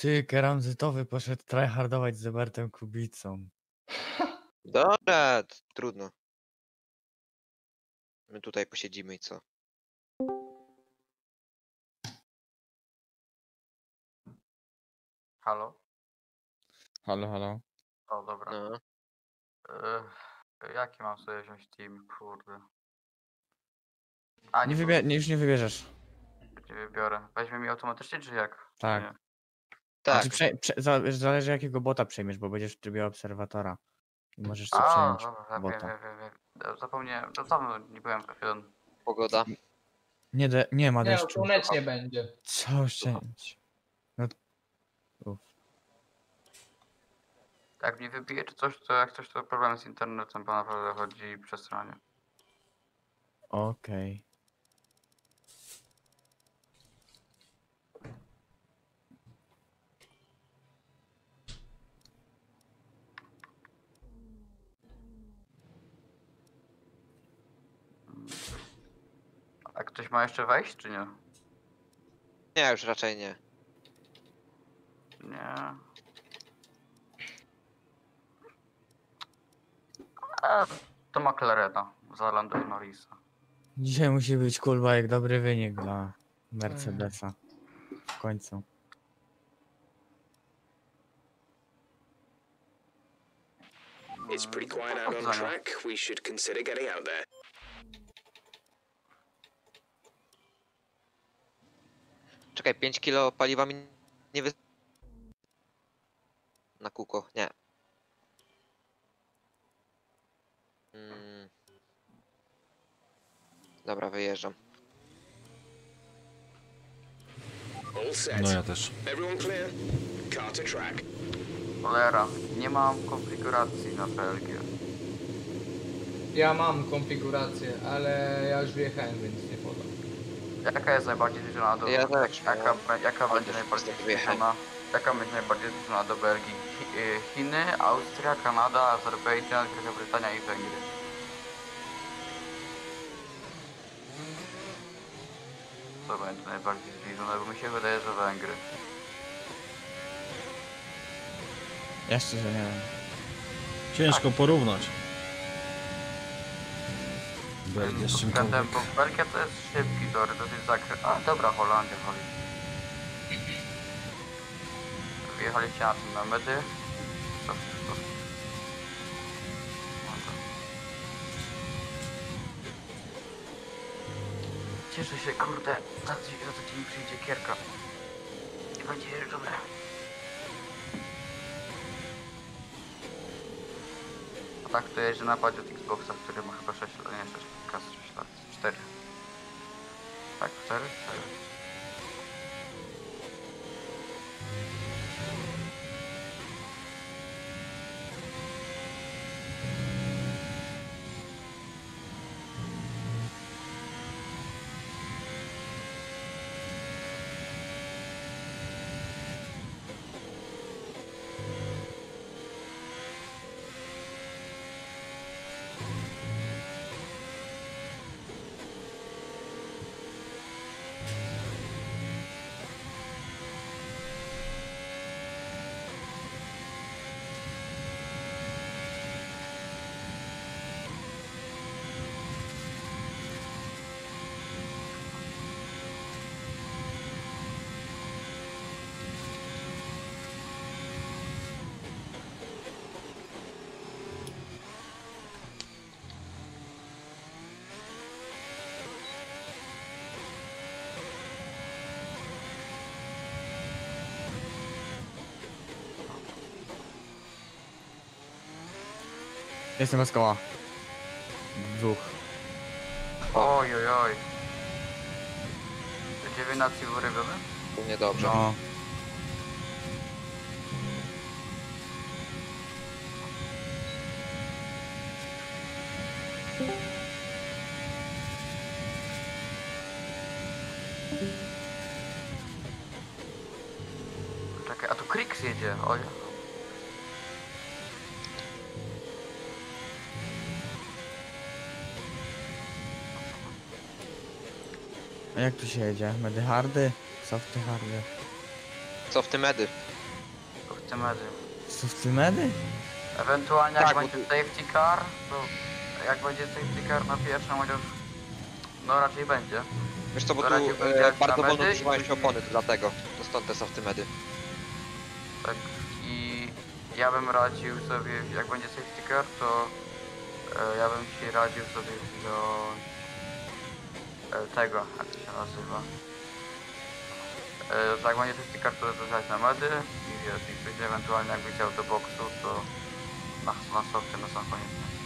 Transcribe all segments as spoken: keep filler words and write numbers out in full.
Ty, keramzytowy poszedł tryhardować z Robertem Kubicą. Dobra, t- trudno. My tutaj posiedzimy i co? Halo? Halo, halo. O, dobra. No. Yy, jaki mam sobie wziąć team, kurde? A, Nie nie, wybie- nie, już nie wybierzesz. nie wybiorę. Weźmie mi automatycznie, czy jak? Tak. Czy nie? Tak. Znaczy, prze, prze, za- zależy jakiego bota przejmiesz, bo będziesz w trybie obserwatora. I możesz sobie A, przejąć dobra, ja wiem, bota. wiem, wiem, wiem. Zapomniałem, to dawno nie byłem w F jeden. Pogoda. Nie, de, nie ma Nie, no, deszczu. słonecznie będzie. Co szczęść. No, uf. Jak mnie wybije czy coś, to jak coś, to problem z internetem, bo naprawdę chodzi przez stronie. Okej. A ktoś ma jeszcze wejść, czy nie? Nie, już raczej nie. Nie. A, to McLarena za Lando Norrisa. Dzisiaj musi być kurwa jak dobry wynik dla Mercedesa. W końcu. It's pretty quiet out on track. We should consider getting out there. Czekaj, pięć kilo paliwa mi nie wy... Na kółko, nie. Mm. Dobra, wyjeżdżam. All set. No ja też. Everyone clear? Car to track. Cholera, nie mam konfiguracji na Belgię. Ja mam konfigurację, ale ja już wjechałem, więc nie podam. Jaka jest najbardziej zbliżona do... Ja też, Jaka, no. be- jaka Ale będzie też najbardziej niestety wyjechałem. zbliżona... Jaka będzie najbardziej zbliżona do Belgii? Chi- y, Chiny, Austria, Kanada, Azerbejdżan, Wielka Brytania i Węgry. Co będzie najbardziej zbliżone? Bo mi się wydaje, że Węgry. Ja szczerze nie wiem. Ciężko porównać. Belgia z Pod czymkolwiek. względem, bo Belgia to jest szybki tory, dosyć zakres. A dobra, Holandia, Holandia. Wjechaliście na tym na medy. Co wszystko? Może. Cieszę się, kurde, za tydzień, za tydzień przyjdzie Kierka. I będzie jeżdżone. A tak to jeżdżę na padzie od Xboxa, który ma chyba sześć lat, nie sześć, kas sześć lat, cztery. Tak, cztery? cztery. Jestem bez koła. Dwóch. Oj, oj, oj. Dziewięć nacji wyrobione? U mnie dobrze. No. Czekaj, a tu Krix jedzie, oj. A jak tu się jedzie? Medy hardy? Softy hardy? Co w tym medy? safety medy. Safety medy? Ewentualnie Tak, jak bo będzie tu- safety car, to jak będzie safety car na pierwszym, chociaż no raczej będzie. Wiesz co, bo To tu raczej e, powiedziałeś bardzo na wolno medy i używają się później- opony, to dlatego. To stąd te softy medy. Tak i ja bym radził sobie, jak będzie safety car, to e, ja bym ci radził sobie wziąć e, tego, jak to się nazywa. E, to jak będzie safety car, to zostać na medy i wiesz, i później ewentualnie jakby chciał do boksu, to na, na softy na sam koniec. nie?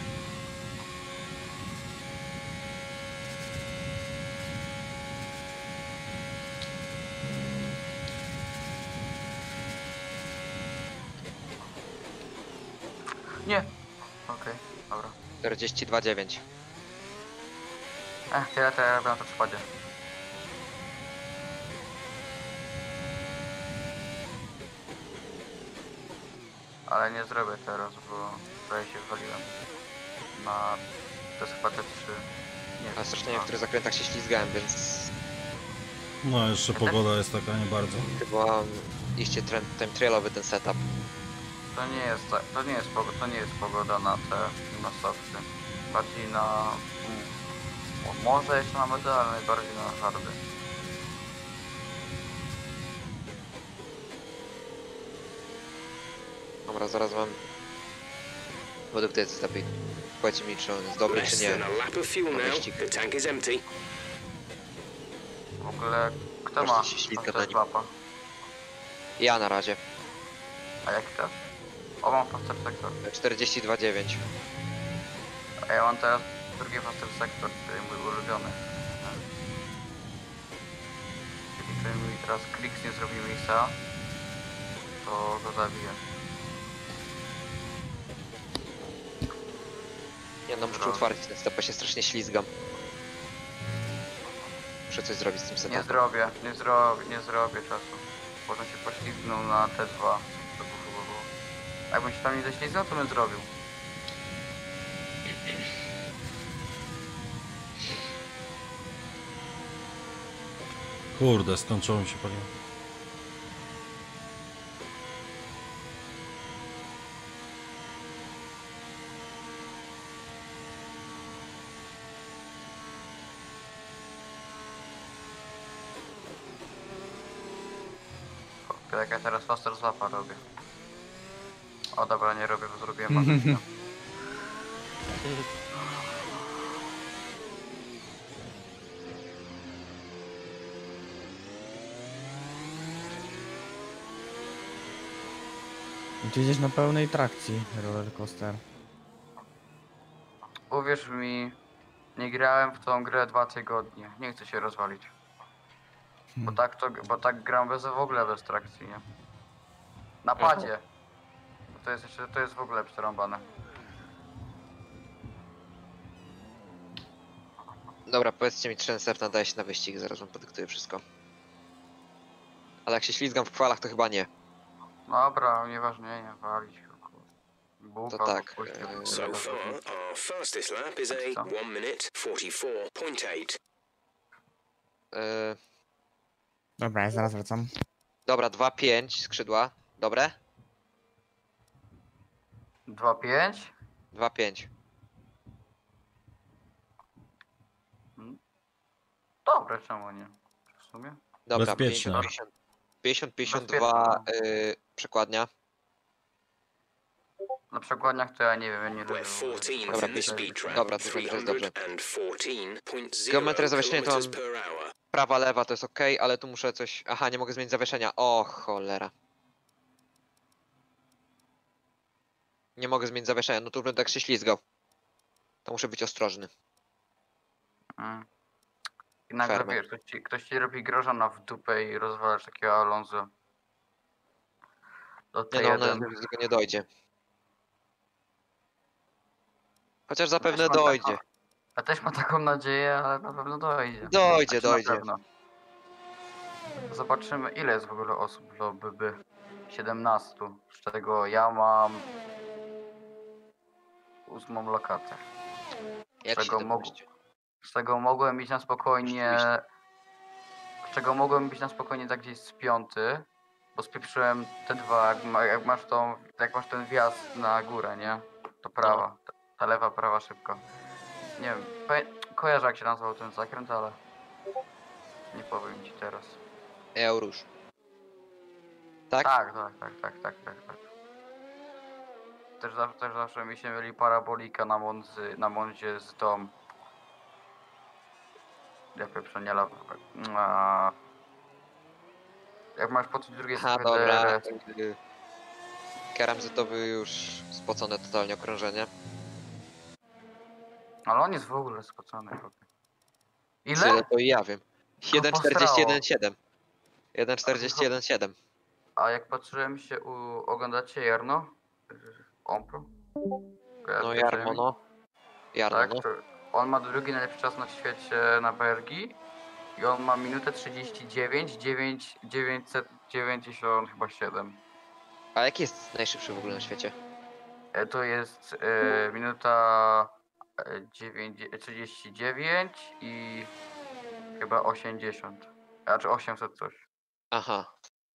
Nie! Okej, dobra. czterdzieści dwa dziewięć. Ech, tyle to ja robię na to przypadzie. Ale nie zrobię teraz, bo prawie się wywaliłem. Na... to jest chyba te trzy. Nie, A strasznie w dwa. niektórych zakrętach się ślizgałem, więc No jeszcze pogoda jest taka nie bardzo. chyba iście trend, time trialowy ten setup. To nie jest tak, to nie jest, pogo- to nie jest pogoda na te, na softy. Bardziej na... mm, mo- może jeszcze na medy, ale najbardziej na hardy. Dobra, zaraz wam... Według tej jest lepiej. Powiedzcie mi, czy on jest dobry, czy Less nie. than a lap of fuel now. The tank is empty. W ogóle, kto Możecie ma się ślizgać faster na nim. slapa? Ja na razie. A jaki też? O, mam faster sektor. czterdzieści dwa dziewięć. A ja mam teraz drugi faster sektor, czyli mój ulubiony. Czyli gdyby mi teraz Krix nie zrobił misa, to go zabiję. Nie no, muszę Dobra. utwardzić ten step, ja się strasznie ślizgam. Muszę coś zrobić z tym Nie setupem. zrobię, nie zrobię, nie zrobię czasu. Potem się poślizgnął na T dwa. To by chyba było. Jakbym się tam nie ześlizgnął, to bym zrobił. Kurde, skończyło mi się paliwo. Kurde, jak ja teraz faster zapa robię. O dobra, nie robię, bo zrobiłem magazynę. I tu jedziesz na pełnej trakcji, roller coaster. Uwierz mi, nie grałem w tą grę dwa tygodnie. Nie chcę się rozwalić. Bo tak to, bo tak gram bez w ogóle bez trakcji, nie? Na padzie. To jest jeszcze, to jest w ogóle przerąbane. Dobra, powiedzcie mi, czy ten step nadaje się na wyścig, zaraz wam podyktuję wszystko. Ale jak się ślizgam w kwalach, to chyba nie. Dobra, nieważne, nie walić. Bułka, To tak, puść, e, So far, our fastest lap is a one minute forty-four point eight. Yy, Dobra, ja zaraz wracam. dobra, dwa pięć skrzydła. Dobre? dwa pięć? dwa pięć. Dobre, czemu nie? W sumie? Dobra, Bezpieczne. pięćdziesiąt, pięćdziesiąt, pięćdziesiąt dwa Bezpieczne. yy, przekładnia. Na przekładniach to ja nie wiem, ja nie lubię. We're fourteenth Dobra, in the pięćdziesiąt. speed trap. Dobra, to wiem, że jest dobrze. three hundred fourteen point zero Geometria zawieszenia to kilometers mam- per hour. Prawa, lewa to jest ok, ale tu muszę coś... Aha, nie mogę zmienić zawieszenia. O cholera. Nie mogę zmienić zawieszenia, no tu będę tak się ślizgał. To muszę być ostrożny. Mm. I nagle Ferment. wiesz, ktoś ci, ktoś ci robi grożona w dupę i rozwalasz takiego Alonso. Do Nie T no, jeden. no, do tego nie dojdzie. Chociaż zapewne Też mam dojdzie. taką- Ja też mam taką nadzieję, ale na pewno dojdzie. Dojdzie, Znaczy, na dojdzie. pewno. Zobaczymy, ile jest w ogóle osób w lobby. siedemnaście, z czego ja mam ósmą lokatę. Jak czego się mogу- dopuści? Z czego mogłem iść na spokojnie. Z czego mogłem być na spokojnie tak gdzieś z piąty. Bo spieprzyłem te dwa, jak, ma, jak masz tą, jak masz ten wjazd na górę, nie? To prawa, ta, ta lewa, prawa szybko. Nie wiem, ko- kojarzę jak się nazywał ten zakręt, ale nie powiem ci teraz. Eurusz. Tak? Tak, tak, tak, tak, tak, tak, tak. Też, zawsze- też zawsze mi się myli parabolika na Monzy, na Monzie z tą... Jak przeniela... Jak masz po tej drugiej Aha, stronie dobra. D R S. y, Keramzytowy już spocone totalnie okrążenie. Ale on jest w ogóle spocony. Ile? Tyle to i ja wiem. jeden czterdzieści jeden posrało. siedem. jeden czterdzieści jeden siedem. A jak patrzyłem się u... Oglądacie Jarno? Ompro? No Jarmo, no. Jarmo, Tak, no. to on ma drugi najlepszy czas na świecie na B R G i on ma minutę trzydzieści dziewięć, dziewięć, dziewięćset dziewięćdziesiąt chyba siedem. A jaki jest najszybszy w ogóle na świecie? E, to jest e, minuta e, dziewięć, trzydzieści dziewięć i chyba osiemdziesiąt. Znaczy osiemset coś. Aha.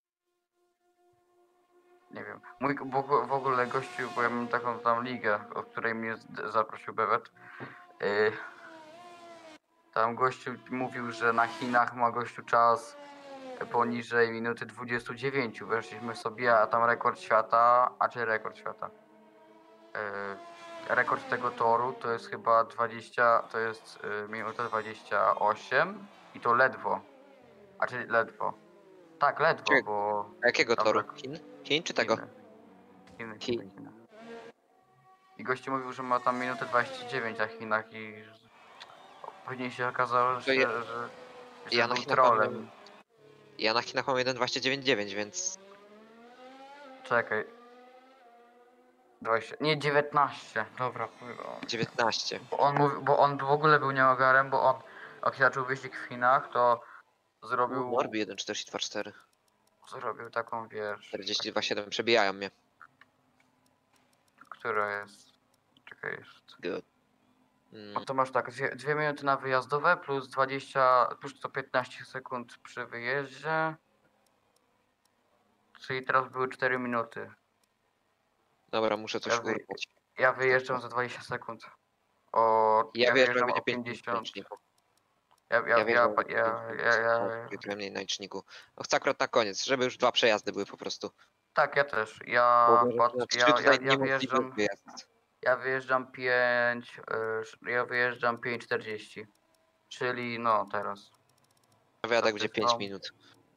Nie wiem. Mój w, w ogóle gościu, bo ja mam taką tam ligę, od której mnie z- zaprosił Bewet. E, tam gościu mówił, że na Chinach ma gościu czas poniżej minuty dwudziestu dziewięciu. Weszliśmy sobie, a tam rekord świata, a czy rekord świata? Yy, rekord tego toru to jest chyba dwadzieścia, to jest yy, minuta dwadzieścia osiem i to ledwo. A czy ledwo? Tak, ledwo, Czek- bo... A jakiego Tam toru? rekord- Chin? Chin czy tego? Chiny. Chiny, Chin. Chiny, Chiny. I gościu mówił, że ma tam minutę dwadzieścia dziewięć na Chinach i później się okazało, że, To ja- że, że ja na był Chinach trolem. mam- Ja na Chinach mam jeden dwadzieścia dziewięć dziewięć, więc... Czekaj. dwadzieścia, nie, dziewiętnaście. Dobra, płynął. dziewiętnaście. Bo on, mówi, bo on w ogóle był nieogarem, bo on, jak się zaczął wyścig w Chinach, to zrobił, Norby jeden czterdzieści dwa cztery. zrobił taką, wiesz, czterdzieści dwa siedem przebijają mnie. która jest, czekaj, jest. Good. No Mm, to masz tak, dwie, dwie minuty na wyjazdowe plus dwadzieścia, plus sto piętnaście sekund przy wyjeździe. Czyli teraz były cztery minuty. dobra, muszę coś Ja wy- urwać. Ja wyjeżdżam za dwadzieścia sekund. O, Ja ja wiem, że wyjeżdżam będzie o pięć minut na pięćdziesiąt. liczniku. Ja, ja, Ja wiem, ja, że będzie ja, pięć minut, ja, ja, o, ja, trochę mniej na liczniku. No chcę akurat na koniec, żeby już dwa przejazdy były po prostu. Tak, ja też. Ja, Bo uważam, pat, że na trzy ja, ja, tutaj ja niemożliwy wyjeżdżam. wyjazd. Ja wyjeżdżam pięć, y, ja wyjeżdżam pięć czterdzieści. Czyli no teraz. Wyjadek będzie pięć no. minut.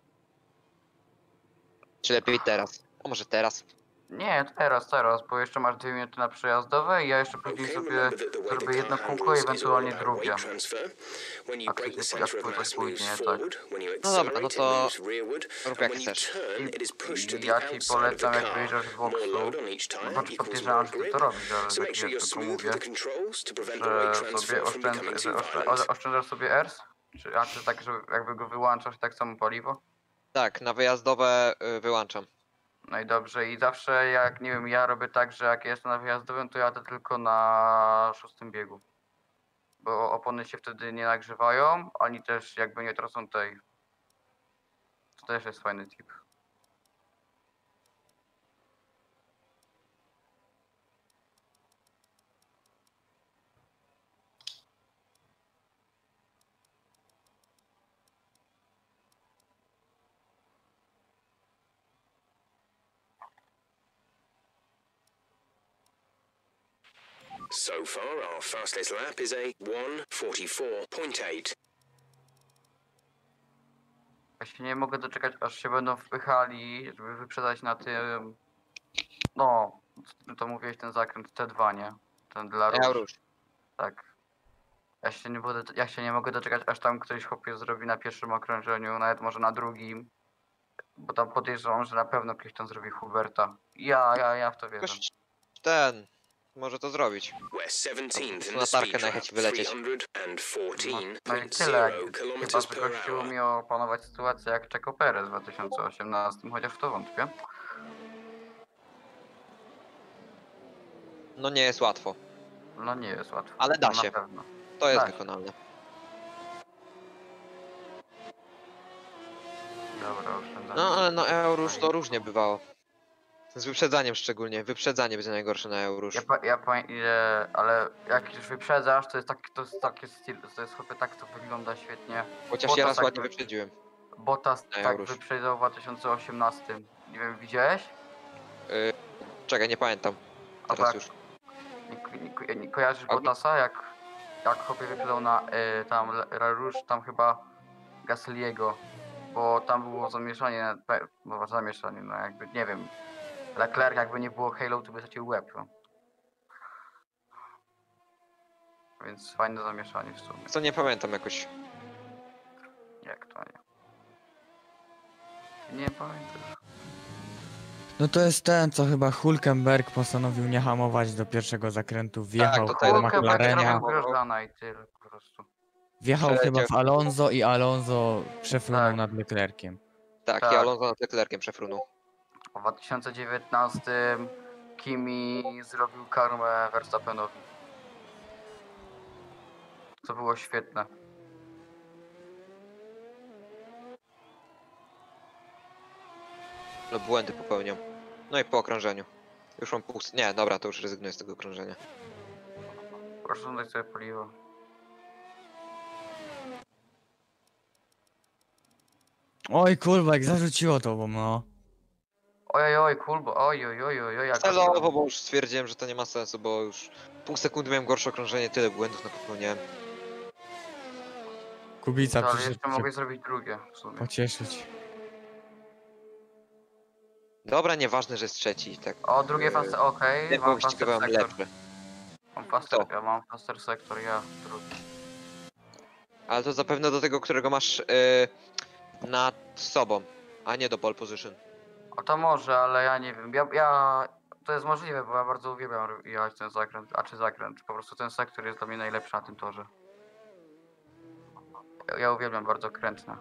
Czy lepiej teraz? A może teraz? Nie, teraz, teraz, bo jeszcze masz dwie minuty na przejazdowe i ja jeszcze później Okay, sobie remember that the way the zrobię jedno car kółko, handles is all ewentualnie about drugie. weight transfer. When you A brake, the kiedy center of jak mass pójdzie, moves tak. forward. When you No dobra, no accelerate, it to moves rearward. rób And jak when you chcesz. turn, it is pushed to I the ja ci outside of the polecam, jak car. wyjeżdżasz z More boksu. load on each tire Znaczy equals podejrzewam, more że ty grip. to robisz, ale So tak make sure wiesz, you're tylko smooth mówię, with the controls to prevent the weight że sobie transfer from oszczędzasz, becoming że too oszczę- violent. oszczędzasz sobie E R S? Czy, a czy tak, że jakby go wyłączasz tak samo paliwo? Tak, na wyjazdowe y, wyłączam. No i dobrze, i zawsze jak, nie wiem, ja robię tak, że jak jestem na wyjazdowym, to jadę tylko na szóstym biegu. Bo opony się wtedy nie nagrzewają, ani też jakby nie tracą tej. To też jest fajny tip. So far, our fastest lap is a one forty-four point eight. Ja się nie mogę doczekać, aż się będą wpychali, żeby wyprzedać na tym. No, co to mówiłeś, ten zakręt T dwa, nie? Ten dla róż. Eurusz. Tak. Ja się nie będę, ja się nie mogę doczekać, aż tam ktoś chłopie zrobi na pierwszym okrążeniu, nawet może na drugim. Bo tam podejrzewam, że na pewno ktoś tam zrobi Huberta. Ja, ja, ja w to wierzę. Ktoś ten może to zrobić. We're seventeenth in Na the tarkę speed najechać trap, wylecieć. No i tyle, jak three hundred fourteen point zero chyba, kilometers że per gościu hour. umie opanować sytuację jak Checo Perez w dwa tysiące osiemnastym, chociaż w to wątpię. No nie jest łatwo. No nie jest łatwo. Ale da no, się. Na pewno. To jest Da się. wykonalne. Dobra, oszczędzamy. No ale na Eurusz to różnie bywało. Z wyprzedzaniem szczególnie. Wyprzedzanie będzie najgorsze na Eurusz. Ja, pa, ja pa, ile, ale jak już wyprzedzasz, to jest taki, to jest taki styl, to jest chłopie, tak to wygląda świetnie. Chociaż Bottas ja raz tak ładnie wy- wyprzedziłem. Bottas Na tak Eurusz. wyprzedzał w dwa tysiące osiemnastym. Nie wiem, widziałeś? Yy, czekaj, nie pamiętam. A Teraz tak. już. Nie, ko- nie, ko- nie kojarzysz A- Bottasa, jak, jak chłopie wyprzedzał na y, tam Rouge, tam chyba Gasly'ego, bo tam było zamieszanie, pe- no zamieszanie, no jakby, nie wiem, Leclerc jakby nie było Halo, to by stracił łeb, no. Więc fajne zamieszanie w sumie. Co nie pamiętam jakoś. Jak to nie? Nie pamiętasz. No to jest ten, co chyba Hulkenberg postanowił nie hamować do pierwszego zakrętu. Wjechał to po ten- Hulkenberg McLarenia. zrobił Grosjeana i tyle po prostu. Wjechał Przeleciał. chyba w Alonso i Alonso przefrunął Tak. nad Leclerciem. Tak, Tak. i Alonso nad Leclerciem przefrunął. W dwa tysiące dziewiętnastym Kimi zrobił karmę Verstappenowi. Co było świetne. Ale błędy popełniał. No i po okrążeniu. Już mam pół... Nie, dobra, to już rezygnuję z tego okrążenia. Proszę dać sobie paliwo. Oj kurwa, jak zarzuciło to, bo no. Oj, oj, kulbo, oj, oj, oj, oj, oj, jak Celowo, bo już stwierdziłem, że to nie ma sensu, bo już pół sekundy miałem gorsze okrążenie, tyle błędów na popełniałem. Kubica ale przyszedł jeszcze się mogę zrobić drugie w sumie. pocieszyć. Dobra, nieważne, że jest trzeci, tak. O, drugie faster, okej, Nie mam mam faster wyścigowałem sektor. lepsze. Mam faster, Kto? ja mam faster sektor, ja drugi. Ale to zapewne do tego, którego masz yy, nad sobą, a nie do pole position. O to może, ale ja nie wiem, ja, ja... To jest możliwe, bo ja bardzo uwielbiam jechać ten zakręt, a czy zakręt, po prostu ten sektor jest dla mnie najlepszy na tym torze. Ja, ja uwielbiam bardzo krętne.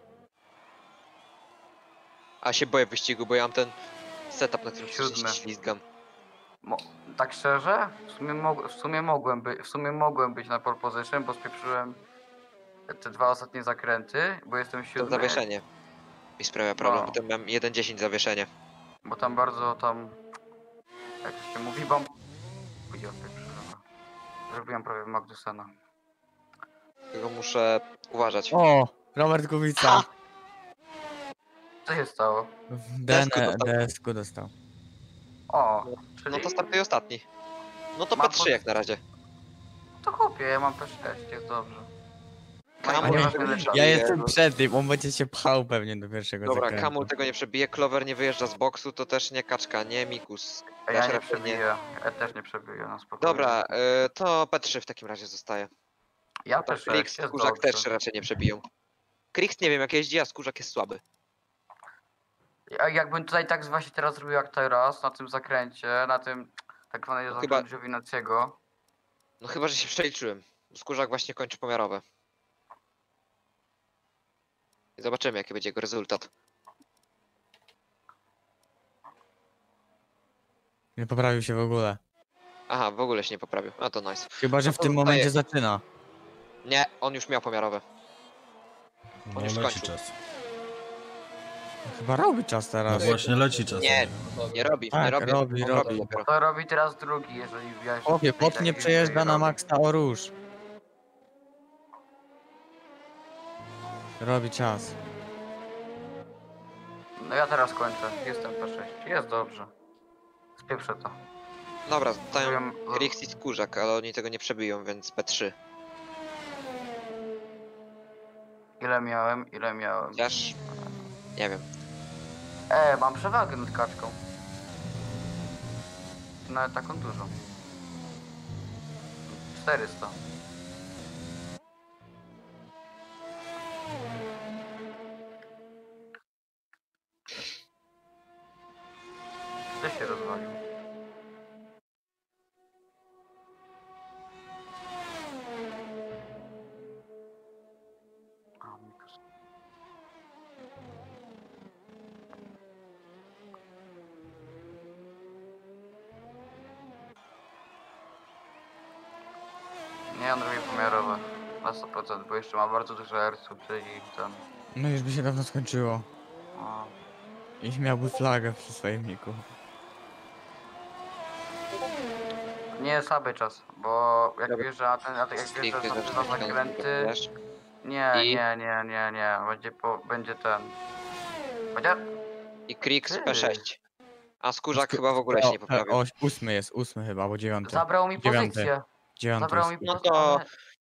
A się boję wyścigu, bo ja mam ten setup, na którym Siódmy. się ślizgam. Mo tak szczerze? W sumie, mog w, sumie mogłem by w sumie mogłem być na pole position, bo spieprzyłem te dwa ostatnie zakręty, bo jestem To siódmy. zawieszenie mi sprawia problem, No. bo tam mam jeden dziesięć zawieszenie. Bo tam bardzo tam... Jak to się mówi, bom... Ja pieprzę. Zrobiłem prawie Magnusena. Tego muszę uważać. O! Robert Kubica. Co się stało? W Desku D dostał. D S-ku dostał. O, czyli... No to startuje ostatni. No to Ma P trzy pod- jak na razie. To kupię, ja mam P sześć, jest dobrze. Kamul nie nie, ma tego nie tyle przebije. Ja jestem przed tym, on będzie się pchał pewnie do pierwszego Dobra, zakrętu. Kamul tego nie przebije, Clover nie wyjeżdża z boksu, to też nie Kaczka, nie Mikus. A ja Też nie raczej przebiję, ja też nie przebiję, na spokojnie. Dobra, y, to P trzy w takim razie zostaje. Ja P Krix, sześć, jest Skórzak też dobrze. raczej nie przebiją. Krix nie wiem jak jeździ, a Skórzak jest słaby. Ja, jakbym tutaj tak właśnie teraz zrobił jak teraz, na tym zakręcie, na tym tak zwanego No chyba- zakrętu Giovinazziego. No chyba, że się przeliczyłem. Skórzak właśnie kończy pomiarowe. I zobaczymy jaki będzie jego rezultat. Nie poprawił się w ogóle. Aha, w ogóle się nie poprawił. A to nice. Chyba, że No w to tym daję. momencie zaczyna. Nie, on już miał pomiarowe. No już leci skończył. czas. Chyba robi czas No teraz. właśnie leci czas. Nie, nie robi, Tak, nie robi. robi, on robi. dopiero. To robi teraz drugi, jeżeli ja jeszcze... Chłopie, tutaj pot nie tak przejeżdża na robi. Maxa o róż. Robi czas. No ja teraz kończę, jestem P sześć, jest dobrze. Spieprzę to. Dobra, zostają Zrobiłem- Krix i Skórzak, ale oni tego nie przebiją, więc P trzy. Ile miałem, ile miałem. Chociaż... Nie wiem. E, mam przewagę nad kaczką. Nawet taką dużą. czterysta. Ty się rozwalił. A, mikros- Nie, on robi pomiarowe. Na sto procent, bo jeszcze ma bardzo dużo erców, czyli ten... No już by się dawno skończyło. O. I miałby flagę przy swoim niku. Nie jest słaby czas, bo jak Dobra. wjeżdża na ten, na ten jak Stricte wjeżdżasz na te zaczynać zakręty... wiesz? Nie, I- nie, nie, nie, nie, będzie po, będzie ten... Chociaż... I Krix Ty. P sześć. A skórzak Sk- chyba w ogóle się nie O, poprawił. o, ósmy jest, ósmy chyba, bo dziewiąty. Zabrał mi Dziewiąty. pozycję. Dziewiąty Zabrał jest. mi No pozycję. to- ale-